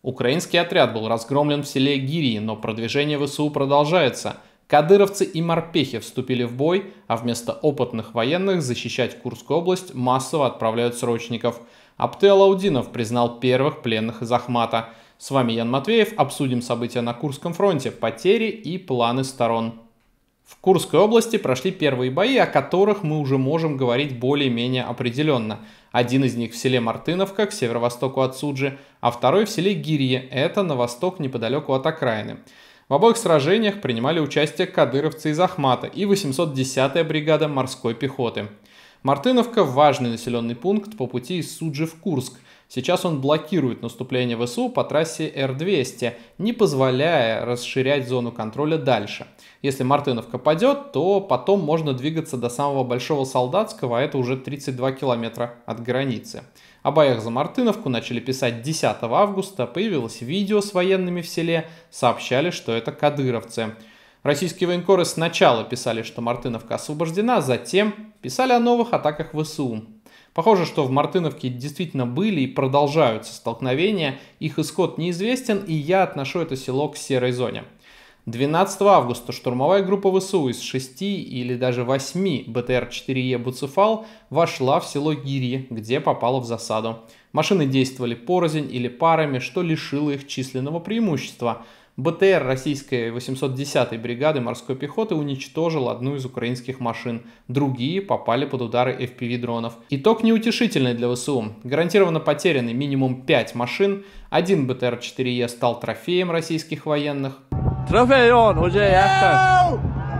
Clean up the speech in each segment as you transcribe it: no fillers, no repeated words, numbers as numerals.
Украинский отряд был разгромлен в селе Гирии, но продвижение ВСУ продолжается. Кадыровцы и морпехи вступили в бой, а вместо опытных военных защищать Курскую область массово отправляют срочников. Апты Алаудинов признал первых пленных из Ахмата. С вами Ян Матвеев, обсудим события на Курском фронте, потери и планы сторон. В Курской области прошли первые бои, о которых мы уже можем говорить более-менее определенно. Один из них в селе Мартыновка, к северо-востоку от Суджи, а второй в селе Гирье, это на восток неподалеку от окраины. В обоих сражениях принимали участие кадыровцы из Ахмата и 810-я бригада морской пехоты. Мартыновка – важный населенный пункт по пути из Суджи в Курск. Сейчас он блокирует наступление ВСУ по трассе Р-200, не позволяя расширять зону контроля дальше. Если Мартыновка падет, то потом можно двигаться до самого Большого Солдатского, а это уже 32 километра от границы. О боях за Мартыновку начали писать 10 августа, появилось видео с военными в селе, сообщали, что это кадыровцы. Российские военкоры сначала писали, что Мартыновка освобождена, затем писали о новых атаках ВСУ. Похоже, что в Мартыновке действительно были и продолжаются столкновения, их исход неизвестен, и я отношу это село к серой зоне. 12 августа штурмовая группа ВСУ из 6 или даже 8 БТР-4Е «Буцефал» вошла в село Гирье, где попала в засаду. Машины действовали порознь или парами, что лишило их численного преимущества. БТР российской 810-й бригады морской пехоты уничтожил одну из украинских машин, другие попали под удары FPV-дронов. Итог неутешительный для ВСУ. Гарантированно потеряны минимум 5 машин, один БТР-4Е стал трофеем российских военных. Трофей он, уже яхта.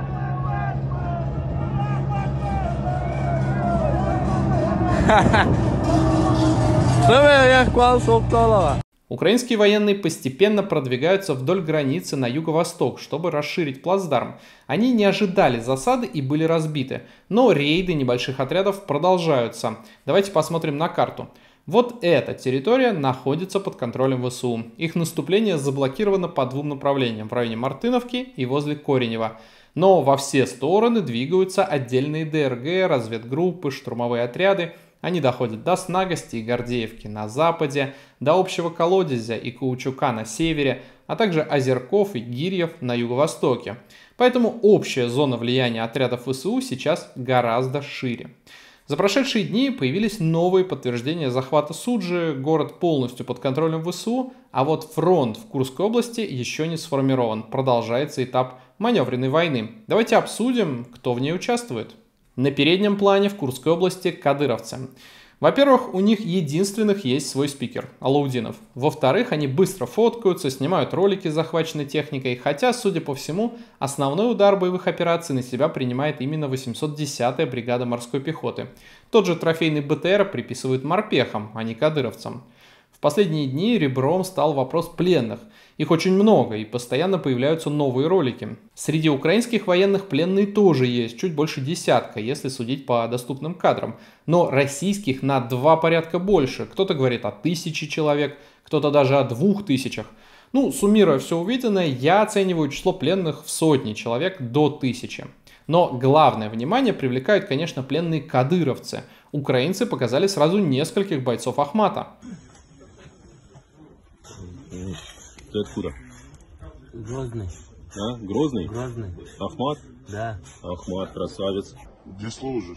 Трофей яхта, собственно. Украинские военные постепенно продвигаются вдоль границы на юго-восток, чтобы расширить плацдарм. Они не ожидали засады и были разбиты, но рейды небольших отрядов продолжаются. Давайте посмотрим на карту. Вот эта территория находится под контролем ВСУ. Их наступление заблокировано по двум направлениям, в районе Мартыновки и возле Коренева. Но во все стороны двигаются отдельные ДРГ, разведгруппы, штурмовые отряды. Они доходят до Снагости и Гордеевки на западе, до Общего Колодезя и Каучука на севере, а также Озерков и Гирьев на юго-востоке. Поэтому общая зона влияния отрядов ВСУ сейчас гораздо шире. За прошедшие дни появились новые подтверждения захвата Суджи, город полностью под контролем ВСУ, а вот фронт в Курской области еще не сформирован, продолжается этап маневренной войны. Давайте обсудим, кто в ней участвует. На переднем плане в Курской области кадыровцы. Во-первых, у них единственных есть свой спикер – Алаудинов. Во-вторых, они быстро фоткаются, снимают ролики с захваченной техникой, хотя, судя по всему, основной удар боевых операций на себя принимает именно 810-я бригада морской пехоты. Тот же трофейный БТР приписывают морпехам, а не кадыровцам. В последние дни ребром стал вопрос пленных. Их очень много и постоянно появляются новые ролики. Среди украинских военных пленные тоже есть, чуть больше десятка, если судить по доступным кадрам. Но российских на 2 порядка больше. Кто-то говорит о 1000 человек, кто-то даже о 2000. Ну, суммируя все увиденное, я оцениваю число пленных в сотни человек до 1000. Но главное внимание привлекают, конечно, пленные кадыровцы. Украинцы показали сразу нескольких бойцов Ахмата. Ты откуда? Грозный. А? Грозный? Грозный. Ахмат? Да. Ахмат, красавец. Где служишь?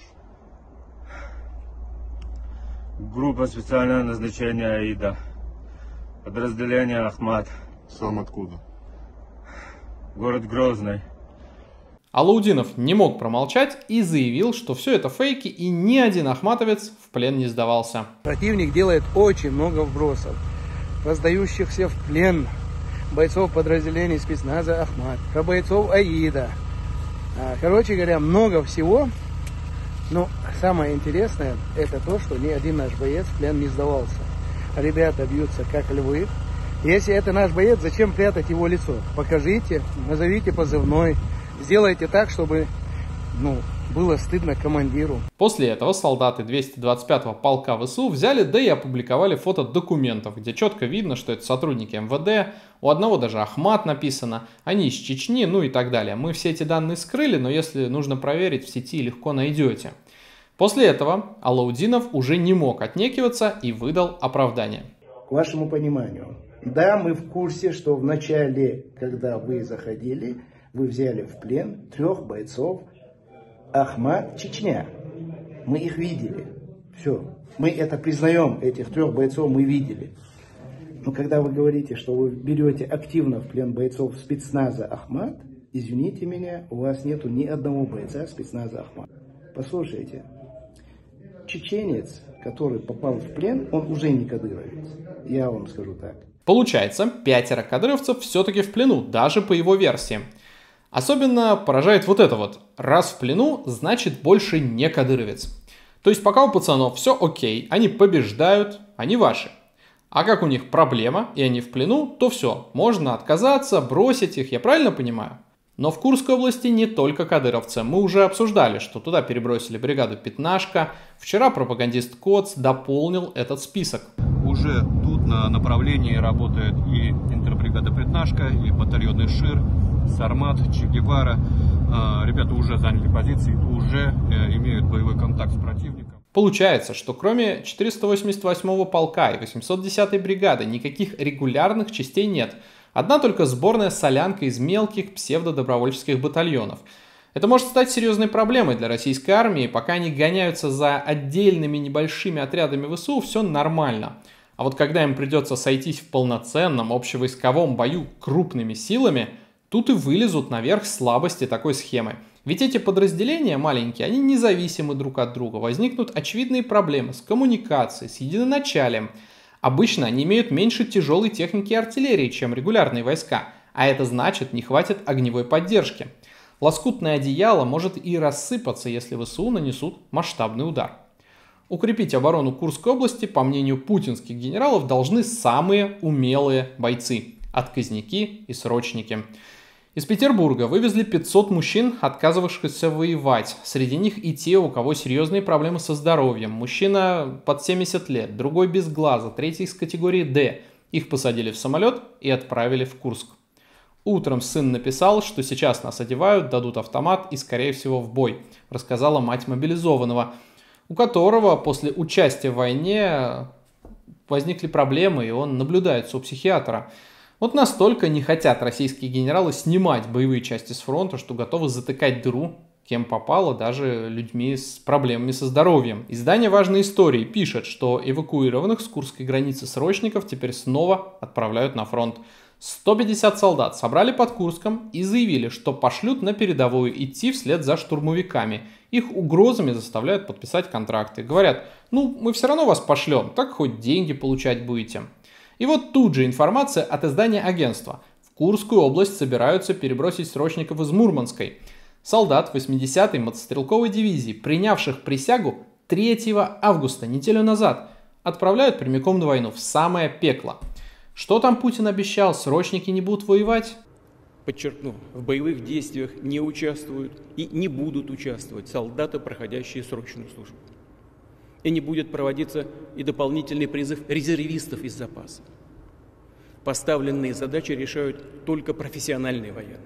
Группа специального назначения АИДа. Подразделение Ахмат. Сам откуда? Город Грозный. Алаудинов не мог промолчать и заявил, что все это фейки и ни один ахматовец в плен не сдавался. Противник делает очень много вбросов, раздающихся в плен бойцов подразделений спецназа Ахмат, про бойцов АИДа. Короче говоря, много всего. Но самое интересное, это то, что ни один наш боец в плен не сдавался. Ребята бьются как львы. Если это наш боец, зачем прятать его лицо? Покажите, назовите позывной, сделайте так, чтобы было стыдно командиру. После этого солдаты 225-го полка ВСУ взяли, да и опубликовали фото документов, где четко видно, что это сотрудники МВД, у одного даже Ахмат написано, они из Чечни, ну и так далее. Мы все эти данные скрыли, но если нужно проверить, в сети легко найдете. После этого Алаудинов уже не мог отнекиваться и выдал оправдание. К вашему пониманию, Да, мы в курсе, что в начале, когда вы заходили, вы взяли в плен 3 бойцов Ахмат, Чечня. Мы их видели. Все. Мы это признаем, этих 3 бойцов мы видели. Но когда вы говорите, что вы берете активно в плен бойцов спецназа Ахмат, извините меня, у вас нету ни одного бойца спецназа Ахмат. Послушайте, чеченец, который попал в плен, он уже не кадыровец. Я вам скажу так. Получается, 5 кадыровцев все-таки в плену, даже по его версии. Особенно поражает вот это вот. Раз в плену, значит больше не кадыровец. То есть пока у пацанов все окей, они побеждают, они ваши. А как у них проблема, и они в плену, то все, можно отказаться, бросить их, я правильно понимаю? Но в Курской области не только кадыровцы. Мы уже обсуждали, что туда перебросили бригаду «Пятнашка». Вчера пропагандист Коц дополнил этот список. Уже тут на направлении работает и интербригада «Пятнашка», и батальон «Ишир», «Сармат», «Че Гевара». Ребята уже заняли позиции, уже имеют боевой контакт с противником. Получается, что кроме 488-го полка и 810-й бригады никаких регулярных частей нет. Одна только сборная солянка из мелких псевдодобровольческих батальонов. Это может стать серьезной проблемой для российской армии. Пока они гоняются за отдельными небольшими отрядами ВСУ, все нормально. А вот когда им придется сойтись в полноценном общевойсковом бою крупными силами, тут и вылезут наверх слабости такой схемы. Ведь эти подразделения маленькие, они независимы друг от друга. Возникнут очевидные проблемы с коммуникацией, с единоначалием. Обычно они имеют меньше тяжелой техники и артиллерии, чем регулярные войска. А это значит, не хватит огневой поддержки. Лоскутное одеяло может и рассыпаться, если ВСУ нанесут масштабный удар. Укрепить оборону Курской области, по мнению путинских генералов, должны самые умелые бойцы – отказники и срочники. Из Петербурга вывезли 500 мужчин, отказывавшихся воевать. Среди них и те, у кого серьезные проблемы со здоровьем. Мужчина под 70 лет, другой без глаза, третий из категории D. Их посадили в самолет и отправили в Курск. Утром сын написал, что сейчас нас одевают, дадут автомат и, скорее всего, в бой, рассказала мать мобилизованного, у которого после участия в войне возникли проблемы, и он наблюдается у психиатра. Вот настолько не хотят российские генералы снимать боевые части с фронта, что готовы затыкать дыру, кем попало, даже людьми с проблемами со здоровьем. Издание «Важные истории» пишет, что эвакуированных с Курской границы срочников теперь снова отправляют на фронт. 150 солдат собрали под Курском и заявили, что пошлют на передовую идти вслед за штурмовиками. Их угрозами заставляют подписать контракты. Говорят, ну мы все равно вас пошлем, так хоть деньги получать будете. И вот тут же информация от издания агентства. В Курскую область собираются перебросить срочников из Мурманской. Солдат 80-й мотострелковой дивизии, принявших присягу 3 августа, неделю назад, отправляют прямиком на войну, в самое пекло. Что там Путин обещал? Срочники не будут воевать? Подчеркну, в боевых действиях не участвуют и не будут участвовать солдаты, проходящие срочную службу. И не будет проводиться и дополнительный призыв резервистов из запаса. Поставленные задачи решают только профессиональные военные.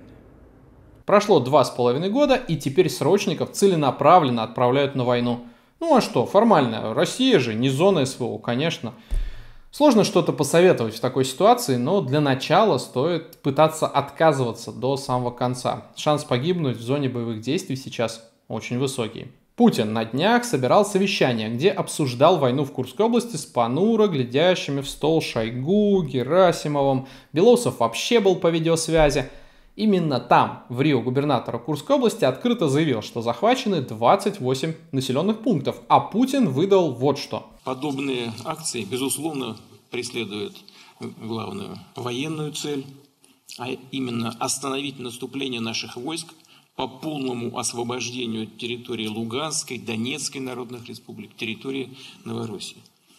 Прошло 2,5 года, и теперь срочников целенаправленно отправляют на войну. Ну а что, формально, Россия же не зона СВО, конечно. Сложно что-то посоветовать в такой ситуации, но для начала стоит пытаться отказываться до самого конца. Шанс погибнуть в зоне боевых действий сейчас очень высокий. Путин на днях собирал совещание, где обсуждал войну в Курской области с понуро глядящими в стол Шойгу, Герасимовым. Белоусов вообще был по видеосвязи. Именно там, в Рио, губернатор Курской области открыто заявил, что захвачены 28 населенных пунктов, а Путин выдал вот что. Подобные акции, безусловно, преследуют главную военную цель, а именно остановить наступление наших войск по полному освобождению территории Луганской, Донецкой народных республик, территории Новороссии.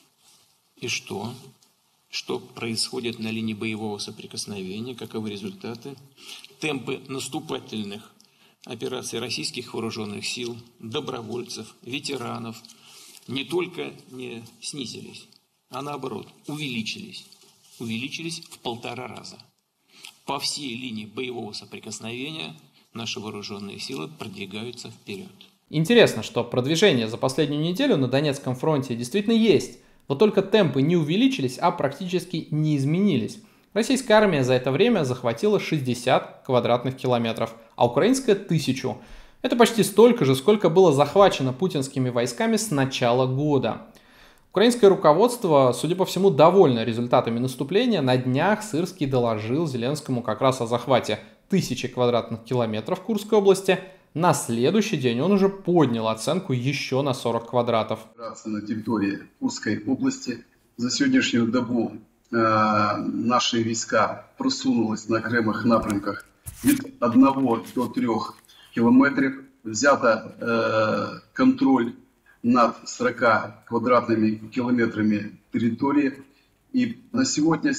И что? Что происходит на линии боевого соприкосновения, каковы результаты? Темпы наступательных операций российских вооруженных сил, добровольцев, ветеранов не только не снизились, а наоборот увеличились. Увеличились в 1,5 раза. По всей линии боевого соприкосновения наши вооруженные силы продвигаются вперед. Интересно, что продвижение за последнюю неделю на Донецком фронте действительно есть. Вот только темпы не увеличились, а практически не изменились. Российская армия за это время захватила 60 квадратных километров, а украинская 1000. Это почти столько же, сколько было захвачено путинскими войсками с начала года. Украинское руководство, судя по всему, довольно результатами наступления. На днях Сырский доложил Зеленскому как раз о захвате 1000 квадратных километров Курской области. На следующий день он уже поднял оценку еще на 40 квадратов. На территории Курской области за сегодняшнюю добу наши войска просунулись на окремых напрямках від 1 до 3 километров. Взято контроль над 40 квадратными километрами территории. И на сегодня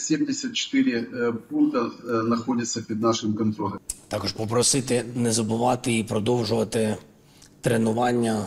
74 пункта находятся під нашим контролем. Також попросити не забувати і продовжувати тренування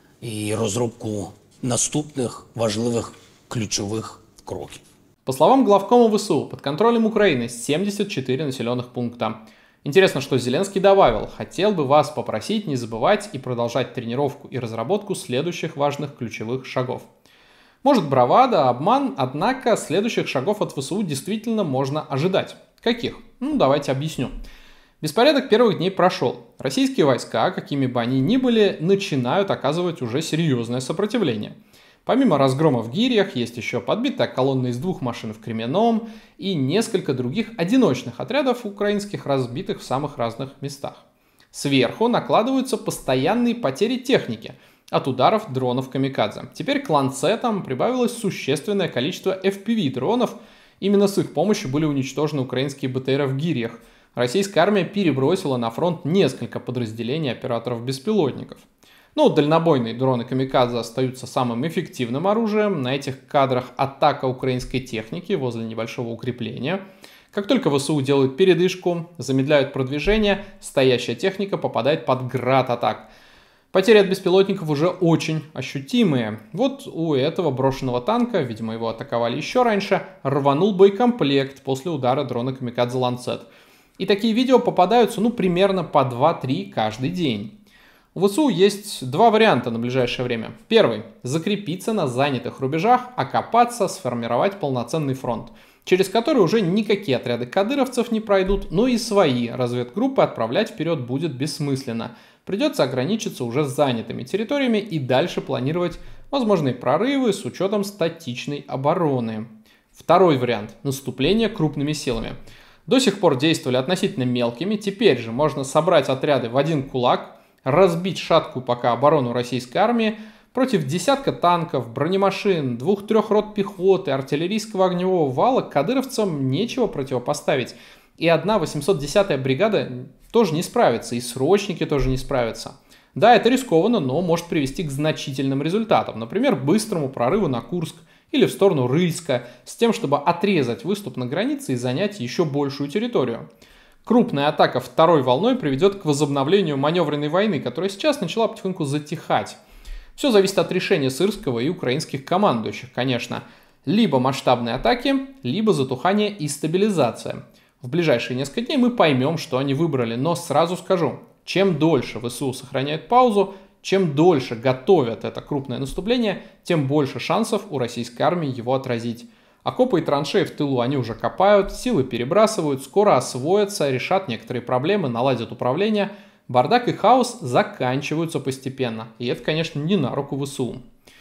і розробку наступних важливих ключових кроків. По словам главкома ВСУ, под контролем Украины 74 населенных пункта. Интересно, что Зеленский добавил: хотел бы вас попросить не забывать и продолжать тренировку и разработку следующих важных ключевых шагов. Может, бравада, обман, однако следующих шагов от ВСУ действительно можно ожидать. Каких? Давайте объясню. Беспорядок первых дней прошел. Российские войска, какими бы они ни были, начинают оказывать уже серьезное сопротивление. Помимо разгрома в Гириях, есть еще подбитая колонна из 2 машин в Кременном и несколько других одиночных отрядов украинских, разбитых в самых разных местах. Сверху накладываются постоянные потери техники от ударов дронов камикадзе. Теперь к ланцетам прибавилось существенное количество FPV-дронов. Именно с их помощью были уничтожены украинские БТРы в Гириях. Российская армия перебросила на фронт несколько подразделений операторов-беспилотников. Дальнобойные дроны камикадзе остаются самым эффективным оружием. На этих кадрах атака украинской техники возле небольшого укрепления. Как только ВСУ делают передышку, замедляют продвижение, стоящая техника попадает под град атак. Потери от беспилотников уже очень ощутимые. Вот у этого брошенного танка, видимо его атаковали еще раньше, рванул боекомплект после удара дрона камикадзе «Ланцет». И такие видео попадаются примерно по 2-3 каждый день. У ВСУ есть 2 варианта на ближайшее время. Первый – закрепиться на занятых рубежах, окопаться, сформировать полноценный фронт, через который уже никакие отряды кадыровцев не пройдут, но и свои разведгруппы отправлять вперед будет бессмысленно. Придется ограничиться уже занятыми территориями и дальше планировать возможные прорывы с учетом статичной обороны. Второй вариант – наступление крупными силами. До сих пор действовали относительно мелкими, теперь же можно собрать отряды в один кулак, разбить шаткую пока оборону российской армии против десятка танков, бронемашин, 2-3 рот пехоты, артиллерийского огневого вала. Кадыровцам нечего противопоставить. И одна 810-я бригада тоже не справится, и срочники тоже не справятся. Да, это рискованно, но может привести к значительным результатам. Например, быстрому прорыву на Курск или в сторону Рыльска, с тем, чтобы отрезать выступ на границе и занять еще большую территорию. Крупная атака второй волной приведет к возобновлению маневренной войны, которая сейчас начала потихоньку затихать. Все зависит от решения Сырского и украинских командующих, конечно. Либо масштабные атаки, либо затухание и стабилизация. В ближайшие несколько дней мы поймем, что они выбрали, но сразу скажу, чем дольше ВСУ сохраняет паузу, чем дольше готовят это крупное наступление, тем больше шансов у российской армии его отразить. Окопы и траншеи в тылу они уже копают, силы перебрасывают, скоро освоятся, решат некоторые проблемы, наладят управление. Бардак и хаос заканчиваются постепенно. И это, конечно, не на руку ВСУ.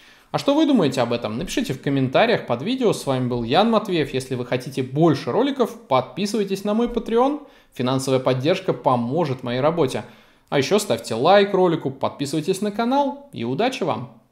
А что вы думаете об этом? Напишите в комментариях под видео. С вами был Ян Матвеев. Если вы хотите больше роликов, подписывайтесь на мой Patreon. Финансовая поддержка поможет моей работе. А еще ставьте лайк ролику, подписывайтесь на канал и удачи вам!